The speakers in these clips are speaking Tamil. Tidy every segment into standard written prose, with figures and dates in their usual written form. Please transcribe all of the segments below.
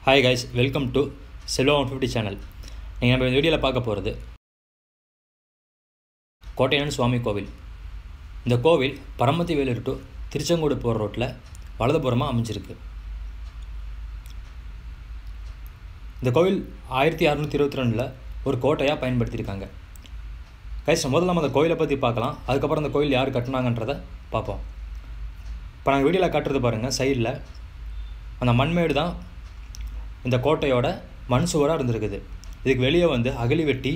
Hi guys, welcome to Selva 150 channel. நீங்கள் நம்ம இந்த வீடியோவில் பார்க்க போகிறது கோட்டையன் சுவாமி கோவில். இந்த கோவில் பரமத்தி வேலூர் டு திருச்செங்கோடு போகிற ரோட்டில் வலதுபுறமாக அமைஞ்சிருக்கு. இந்த கோவில் 1622 ஒரு கோட்டையாக பயன்படுத்தியிருக்காங்க. கைஸ், முதல்ல நம்ம அந்த கோயிலை பற்றி பார்க்கலாம். அதுக்கப்புறம் அந்த கோயில் யார் கட்டினாங்கன்றதை பார்ப்போம். இப்போ நாங்கள் வீடியோவில் காட்டுறது பாருங்கள், சைடில் அந்த மண்மேடு தான் இந்த கோட்டையோட மண் சுவராக இருந்திருக்குது. இதுக்கு வெளியே அகழி வெட்டி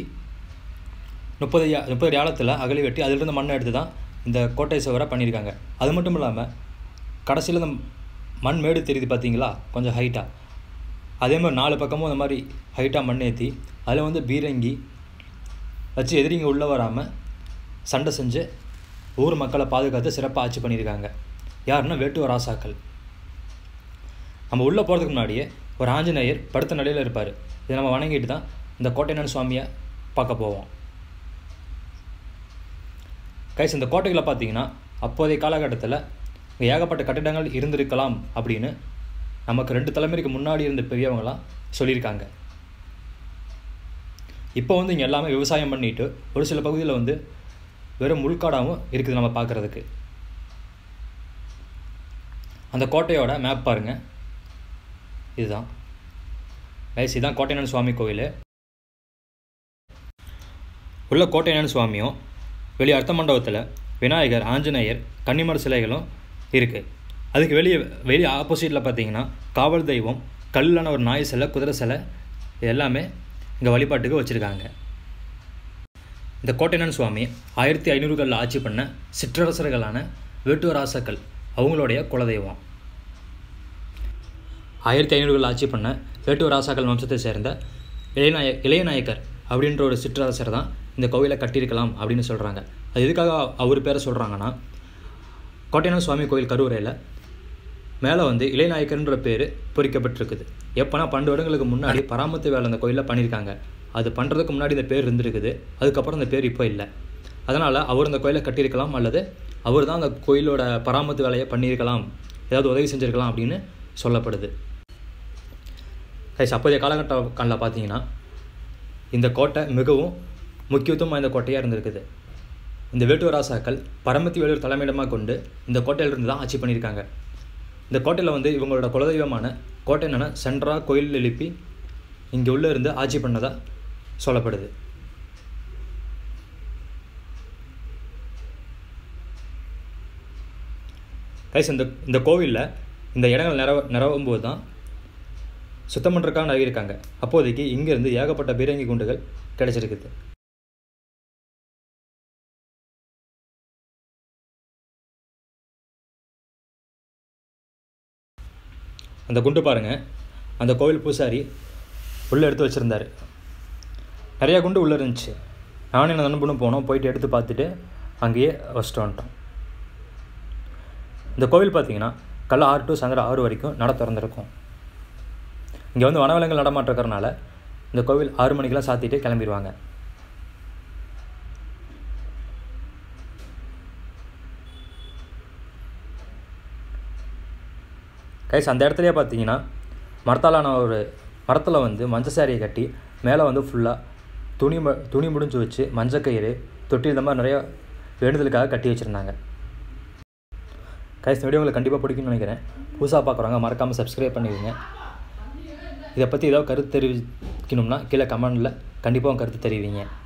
30 ஆழத்தில் அகழி வெட்டி அதிலிருந்து மண்ணை எடுத்து தான் இந்த கோட்டை சுவராக பண்ணியிருக்காங்க. அது மட்டும் இல்லாமல் கடைசியில் இந்த மண் மேடு தெரியுது பார்த்தீங்களா, கொஞ்சம் ஹைட்டாக. அதே மாதிரி 4 பக்கமும் இந்த மாதிரி ஹைட்டாக மண் ஏற்றி அதில் பீரங்கி வச்சு எதிரிங்க உள்ளே வராமல் சண்டை செஞ்சு ஊர் மக்களை பாதுகாத்து சிறப்பாக ஆட்சி பண்ணியிருக்காங்க. யாருன்னா வேட்டுவ ராசாக்கள். நம்ம உள்ளே போகிறதுக்கு முன்னாடியே ஒரு ஆஞ்சநேயர் படுத்த நிலையில் இருப்பார். இதை நம்ம வணங்கிட்டு தான் இந்த கோட்டையன் சுவாமியை பார்க்க போவோம். கைஸ், இந்த கோட்டைகளை பார்த்தீங்கன்னா அப்போதைய காலகட்டத்தில் ஏகப்பட்ட கட்டிடங்கள் இருந்திருக்கலாம் அப்படின்னு நமக்கு 2 தலைமுறைக்கு முன்னாடி இருந்த பெரியவங்களாம் சொல்லியிருக்காங்க. இப்போ இங்கே எல்லாமே விவசாயம் பண்ணிட்டு ஒரு சில பகுதியில் வெறும் முள்காடாகவும் இருக்குது நம்ம பார்க்குறதுக்கு. அந்த கோட்டையோட மேப் பாருங்கள், இதுதான் கைஸ். இதுதான் கோட்டையன் சுவாமி கோவில். உள்ள கோட்டையன் சுவாமியும் வெளியே அர்த்த மண்டபத்தில் விநாயகர், ஆஞ்சநேயர், கன்னிமர சிலைகளும் இருக்குது. அதுக்கு வெளியே ஆப்போசிட்டில் பார்த்தீங்கன்னா காவல் தெய்வம், கல்லான ஒரு நாய் சிலை, குதிரை சிலை, இது எல்லாமே இங்கே வழிபாட்டுக்கு வச்சுருக்காங்க. இந்த கோட்டையன் சுவாமி 1500களில் ஆட்சி பண்ண சிற்றரசர்களான வேட்டுவ ராசாக்கள் அவங்களுடைய குலதெய்வம். 1500களில் ஆட்சி பண்ண வேட்டுவ ராசாக்கள் வம்சத்தை சேர்ந்த இளையநாயக்கர் அப்படின்ற ஒரு சிற்றரசர் தான் இந்த கோவிலை கட்டியிருக்கலாம் அப்படின்னு சொல்கிறாங்க. அது எதுக்காக அவர் பேரை சொல்கிறாங்கன்னா, கோட்டையன் சுவாமி கோவில் கருவறையில் மேலே இளையநாயக்கர்ன்ற பேர் பொறிக்கப்பட்டிருக்குது. எப்போனா 12 வருடங்களுக்கு முன்னாடி பராமத்து வேலை அந்த கோயிலில் பண்ணியிருக்காங்க. அது பண்ணுறதுக்கு முன்னாடி இந்த பேர் இருந்திருக்குது. அதுக்கப்புறம் அந்த பேர் இப்போ இல்லை. அதனால் அவர் அந்த கோயிலை கட்டியிருக்கலாம், அல்லது அவர் தான் அந்த கோயிலோட பராமத்து வேலையை பண்ணியிருக்கலாம், ஏதாவது உதவி செஞ்சுருக்கலாம் அப்படின்னு சொல்லப்படுது. கைஸ், அப்போதைய காலகட்டங்களில் பார்த்தீங்கன்னா இந்த கோட்டை மிகவும் முக்கியத்துவம் வாய்ந்த கோட்டையாக இருந்திருக்குது. இந்த வேட்டுவ ராசாக்கள் பரமத்தி வேலூர் தலைமையிடமாக கொண்டு இந்த கோட்டையிலிருந்து தான் ஆட்சி பண்ணியிருக்காங்க. இந்த கோட்டையில் இவங்களோட குலதெய்வமான கோட்டையனை சென்ட்ராக கோயில் எழுப்பி இங்கே உள்ளே இருந்து ஆட்சி பண்ணதாக சொல்லப்படுது. கைஸ், இந்த கோவிலில் இந்த இடங்கள் நிரவும் போது தான் சுத்தம் பண்ணுறதுக்காக நிறையிருக்காங்க. அப்போதைக்கு இங்கேருந்து ஏகப்பட்ட பீரங்கி குண்டுகள் கிடைச்சிருக்குது. அந்த குண்டு பாருங்கள், அந்த கோவில் பூசாரி உள்ளே எடுத்து வச்சுருந்தார். நிறையா குண்டு உள்ளே இருந்துச்சு. நானும் என்ன நண்பனும் போனோம், போயிட்டு எடுத்து பார்த்துட்டு அங்கேயே வச்சுட்டு வந்துட்டோம். இந்த கோவில் பார்த்திங்கன்னா காலை 6 to சாயந்தரம் 6 வரைக்கும் நட திறந்துருக்கும். இங்கே வனவிலங்குகள் நடமாட்டம் இருக்கிறனால இந்த கோவில் 6 மணிக்கெலாம் சாத்திட்டு கிளம்பிடுவாங்க. கைஸ், அந்த இடத்துலையே பார்த்தீங்கன்னா மரத்தாலான ஒரு மரத்தில் மஞ்சள் சாரியை கட்டி மேலே ஃபுல்லாக துணி முடிஞ்சு வச்சு மஞ்சக்கயிறு தொட்டி இந்த மாதிரி நிறையா வேண்டுதலுக்காக கட்டி வச்சுருந்தாங்க. கைஸ், இந்த வீடியோ உங்களுக்கு கண்டிப்பாக பிடிக்கும்னு நினைக்கிறேன். புதுசாக பார்க்குறவங்க மறக்காமல் சப்ஸ்கிரைப் பண்ணிடுங்க. இதை பற்றி ஏதாவது கருத்து தெரிவிக்கணும்னா கீழே கமெண்டில் கண்டிப்பாக கருத்து தெரிவிங்க.